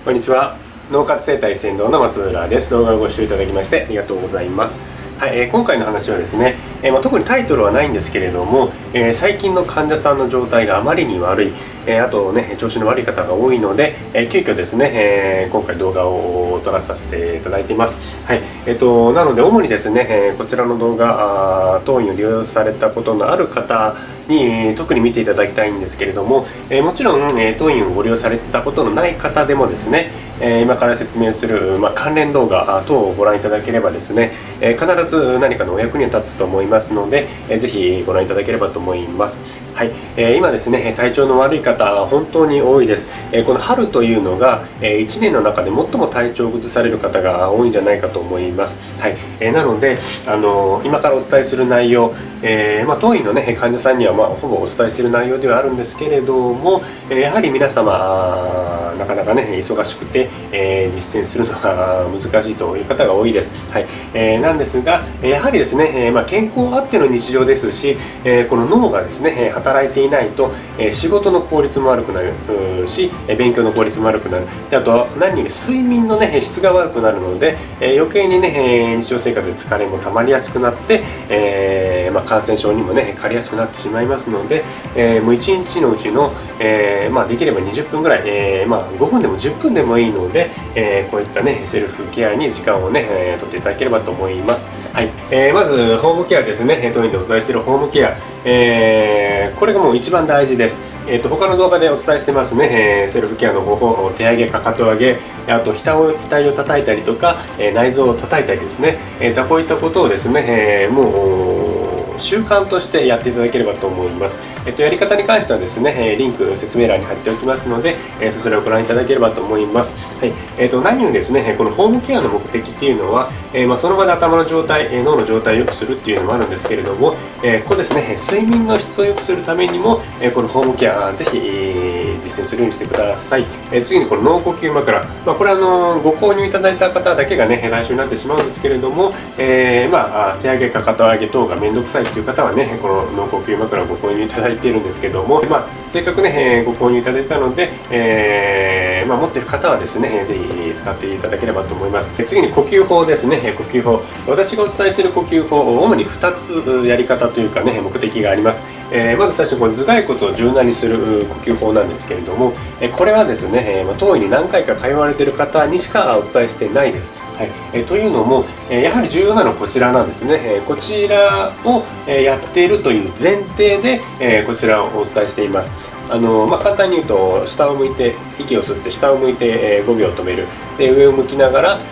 こんにちは。脳活生態先導の松浦です。動画をご視聴いただきましてありがとうございます。はい、今回の話はですね、特にタイトルはないんですけれども、最近の患者さんの状態があまりに悪い、あとね調子の悪い方が多いので、急遽ですね、今回動画を撮らさせていただいています。はい、なので主にですね、こちらの動画当院を利用されたことのある方に特に見ていただきたいんですけれども、もちろん当院をご利用されたことのない方でもですね、今から説明する、関連動画等をご覧いただければですね、必ず何かのお役に立つと思いますので、ぜひご覧いただければと思います。はい、今ですね体調の悪い方本当に多いです。この春というのが1年の中で最も体調を崩される方が多いんじゃないかと思います。はい、なので今からお伝えする内容、当院のね患者さんにはほぼお伝えする内容ではあるんですけれども、やはり皆様なかなかね忙しくて、実践するのが難しいという方が多いです。はい、なんですがやはりですね、健康あっての日常ですし、この脳がですね働いていないと仕事の効率も悪くなるし、勉強の効率も悪くなる。であと何より睡眠のね質が悪くなるので、余計にね日常生活で疲れもたまりやすくなって、感染症にもねかかりやすくなってしまいますので、もう1日のうちの、できれば20分ぐらい、5分でも10分でもいいので、こういったねセルフケアに時間をね取っていただければと思います。はい、まずホームケアですね。当院でお伝えしているホームケア、これがもう一番大事です。他の動画でお伝えしてますね、セルフケアの方法、手上げ、かかと上げ、あと額を叩いたりとか、内臓を叩いたりですね、こういったことをですね、もう習慣としてやっていただければと思います。やり方に関してはですね、リンク説明欄に貼っておきますので、そちらをご覧いただければと思います。はい、何よりですね、このホームケアの目的っていうのは、その場で頭の状態、脳の状態を良くするっていうのもあるんですけれども、ここですね、睡眠の質を良くするためにも、このホームケアぜひ実践するようにしてください。次にこの脳呼吸枕、これはご購入いただいた方だけがね対象になってしまうんですけれども、手上げかかと上げ等がめんどくさいという方はねこの脳呼吸枕をご購入いただいているんですけども、せっかくねご購入いただいたので、持っている方はですねぜひ使っていただければと思います。次に呼吸法ですね。呼吸法、私がお伝えしている呼吸法、主に2つやり方というかね目的があります。まず最初にこの頭蓋骨を柔軟にする呼吸法なんですけれども、これはですね当院に何回か通われている方にしかお伝えしてないです。はい、というのもやはり重要なのはこちらなんですね。こちらをやっているという前提でこちらをお伝えしています。簡単に言うと下を向いて息を吸って下を向いて5秒止める、で上を向きながら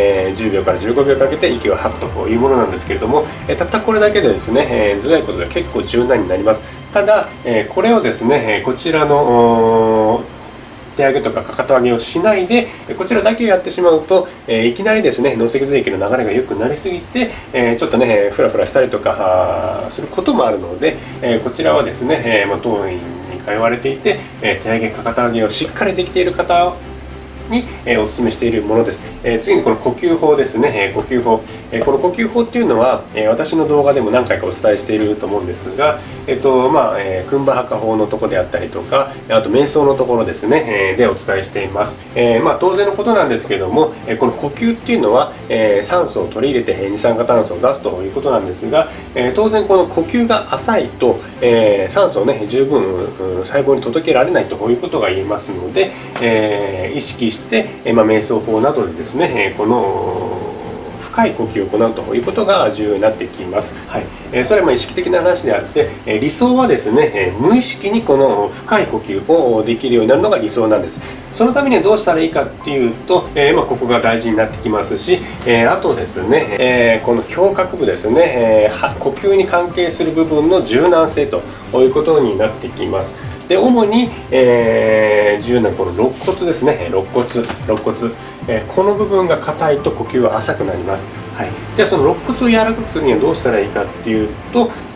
10秒から15秒かけて息を吐くというものなんですけれども、たったこれだけでですね頭蓋骨が結構柔軟になります。ただこれをですねこちらの手上げとかかかと上げをしないでこちらだけやってしまうと、いきなりですね脳脊髄液の流れが良くなりすぎて、ちょっとねフラフラしたりとかすることもあるので、こちらはですね、当院に通われていて、手上げかかと上げをしっかりできている方にお勧めしているものです。次にこの呼吸法ですね。呼吸法、この呼吸法っていうのは私の動画でも何回かお伝えしていると思うんですが、クンバハカ法のところであったりとか、あと瞑想のところですねでお伝えしています。当然のことなんですけども、この呼吸っていうのは酸素を取り入れて二酸化炭素を出すということなんですが、当然この呼吸が浅いと酸素をね十分細胞に届けられないということが言えますので、意識して瞑想法などでですねこの深い呼吸を行うということが重要になってきます。はい、それは意識的な話であって、理想はですね無意識にこの深い呼吸をできるようになるのが理想なんです。そのためにはどうしたらいいかっていうと、ここが大事になってきますし、あとですね、この胸郭部ですね、呼吸に関係する部分の柔軟性ということになってきます。で主に、重要なこの肋骨ですね。肋骨、この部分が硬いと呼吸は浅くなります。はい、でその肋骨を柔らかくするにはどうしたらいいかっていうと、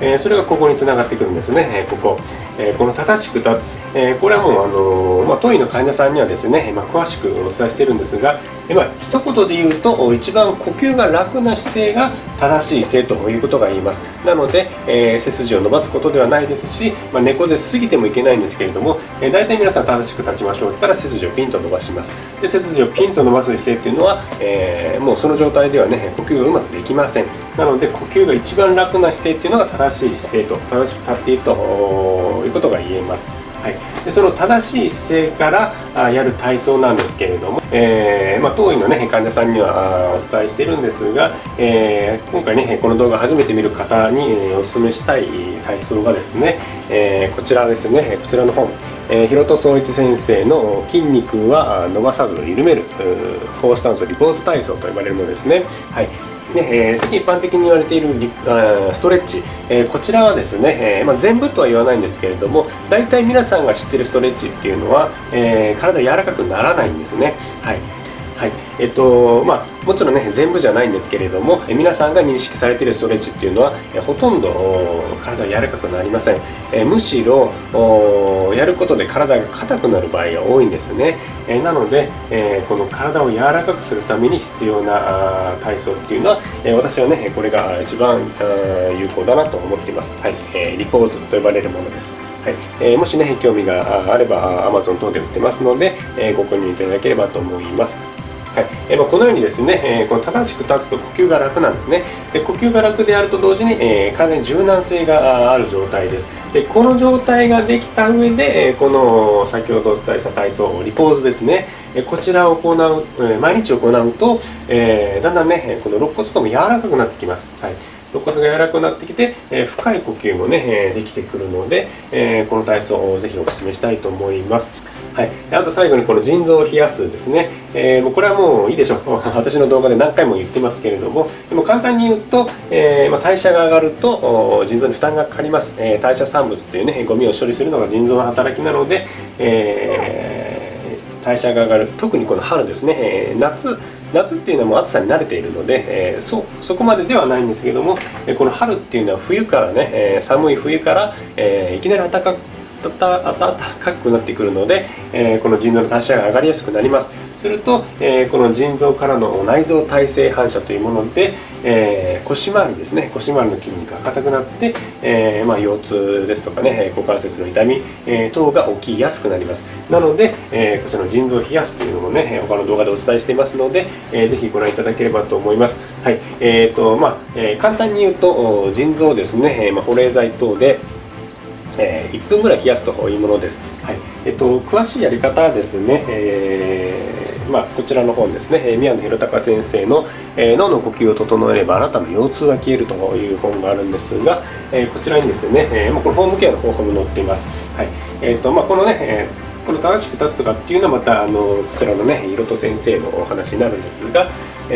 それがここにつながってくるんですね。この正しく立つ、これはもう当院の患者さんにはですね、詳しくお伝えしているんですが、一言で言うと一番呼吸が楽な姿勢が正しい姿勢ということが言います。なので、背筋を伸ばすことではないですし、猫背すぎてもいけないんですけれども、大体皆さん正しく立ちましょうって言ったら背筋をピンと伸ばします。で、背筋をピンと伸ばす姿勢っていうのは、もうその状態ではね、呼吸がうまくできません。なので呼吸が一番楽な姿勢っていうのが正しい姿勢と、正しく立っているということが言えます。はい、でその正しい姿勢からやる体操なんですけれども、当院の、患者さんにはお伝えしているんですが、今回ねこの動画初めて見る方にお勧めしたい体操がですね、こちらですね、こちらの本、広戸総一先生の「筋肉は伸ばさず緩めるフォースタンスリポーズ体操」と呼ばれるものですね。はい、世間一般的に言われているストレッチ、こちらはですね、全部とは言わないんですけれども、大体皆さんが知っているストレッチっていうのは、体柔らかくならないんですね。はいはい、もちろんね全部じゃないんですけれども、皆さんが認識されているストレッチっていうのはほとんど体が柔らかくなりません。むしろやることで体が硬くなる場合が多いんですね。なのでこの体を柔らかくするために必要な体操っていうのは私はねこれが一番有効だなと思っています。はい、リポーズと呼ばれるものです。はい、もしね興味があれば Amazon 等で売ってますのでご購入いただければと思います。はい、このようにですね、この正しく立つと呼吸が楽なんですね。で呼吸が楽であると同時に、体に柔軟性がある状態です。でこの状態ができた上で、この先ほどお伝えした体操リポーズですね、こちらを行う、毎日行うと、だんだんねこの肋骨とも柔らかくなってきます。はい、肋骨が柔らかくなってきて、深い呼吸もね、できてくるので、この体操をぜひお勧めしたいと思います。はい、あと最後にこの腎臓を冷やすですね、もうこれはもういいでしょう私の動画で何回も言ってますけれども、でも簡単に言うと、代謝が上がると腎臓に負担がかかります。代謝産物っていうねゴミを処理するのが腎臓の働きなので、代謝が上がる、特にこの春ですね、夏っていうのはもう暑さに慣れているので、そこまでではないんですけども、この春っていうのは冬からね、寒い冬から、いきなり暖かくなってくるので、この腎臓の代謝が上がりやすくなります。すると、この腎臓からの内臓耐性反射というもので、腰回りですね、腰回りの筋肉が硬くなって、腰痛ですとかね股関節の痛み、等が起きやすくなります。なので、こちらの腎臓を冷やすというのもね他の動画でお伝えしていますので、ぜひご覧いただければと思います。はい、簡単に言うと腎臓をですね、保冷剤等で1分ぐらい冷やすというものです。はい、詳しいやり方はですね、こちらの本ですね、宮野博隆先生の「脳の呼吸を整えればあなたの腰痛が消える」という本があるんですが、こちらにですね、これホームケアの方法も載っています。はい、このね、この正しく立つとかっていうのはまたこちらのね広戸先生のお話になるんですが、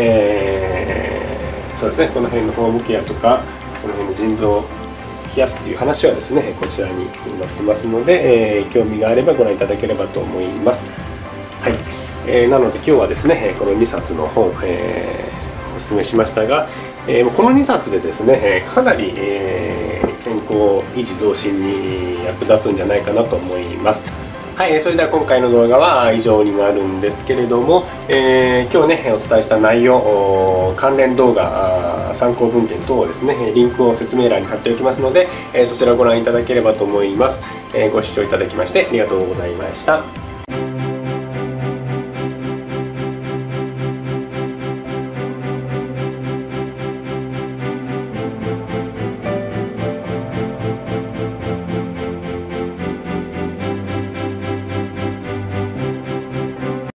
そうですね、この辺のホームケアとかこの辺の腎臓冷やすっていう話はですねこちらに載ってますので、興味があればご覧いただければと思います。はい、なので今日はですねこの2冊の本、お勧めしましたが、この2冊でですねかなり、健康維持増進に役立つんじゃないかなと思います。はい、それでは今回の動画は以上になるんですけれども、今日ねお伝えした内容、関連動画参考文献等をですねリンクを説明欄に貼っておきますので、そちらをご覧いただければと思います。ご視聴いただきましてありがとうございました。